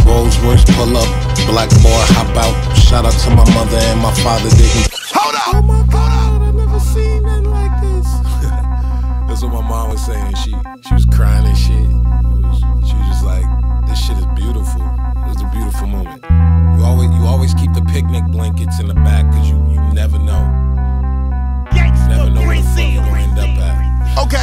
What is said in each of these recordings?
Rolls Royce pull up, black boy hop out. Shout out to my mother and my father didn't. Hold up! Oh my God, I never seen nothing like this. That's what my mom was saying. She was crying and shit. She was just like, this shit is beautiful. It was a beautiful moment. You always keep the picnic blankets in the back because you never know. You never know where the fuck you're gonna end up at. Okay.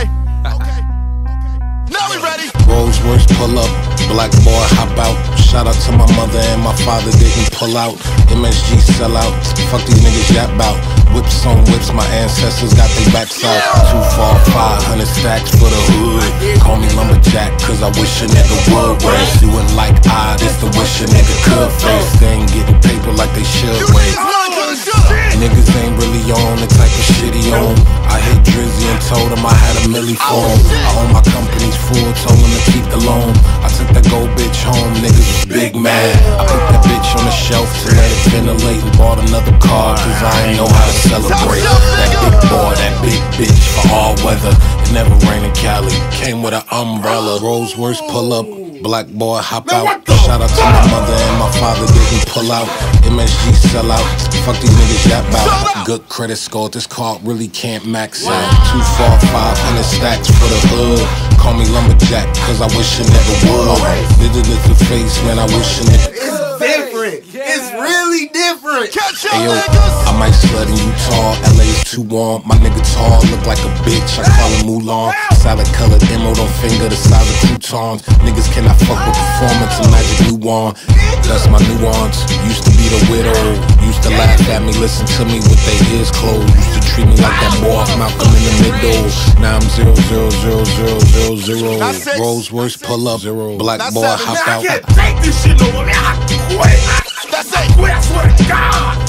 Now we ready. Rolls Royce pull up, black boy hop out. Shout out to my mother and my father didn't pull out. MSG sell out, fuck these niggas yap bout. Whips on whips, my ancestors got their backs out. 2, 4, 500 stacks for the hood. Call me lumberjack, cause I wish a nigga would. Whereas you wouldn't like this the wish a nigga could face. They ain't getting paper like they should wait. Niggas ain't really on the type of shit he on. I hit Drizzy and told him I had a milli for him. I own my company's full, told him to keep the loan. I took that gold bitch home, niggas was big mad. I put that bitch on the shelf to let it ventilate and bought another car, cause I ain't know how to celebrate. That big boy, that big bitch for all weather. It never rained in Cali, came with an umbrella. Rolls Royce pull up, black boy hop out. Shout out to my mother and my father didn't pull out. MSG sell out, fuck these niggas yap out. Good credit score, this car really can't max out. 2, 4, 500 stacks for the hood. Call me lumberjack, cause I wish a nigga would. Little face, man, I wish a nigga. It's different. It's really different. Hey yo, I might slut in Utah, LA's too warm. My nigga tall, look like a bitch, I call him Mulan. Solid colored emerald on finger, the size of croutons. Niggas cannot fuck with performance, a magic new one. That's my nuance, used to be the widow. Used to laugh at me, listen to me with their ears closed. Used to treat me like that boy off Malcolm in the middle. Now I'm 0, 0, 0, 0, 0, 0. Rolls Royce pull up, black boy hop out. I can't take this shit no more. I quit. That's it. I swear to God.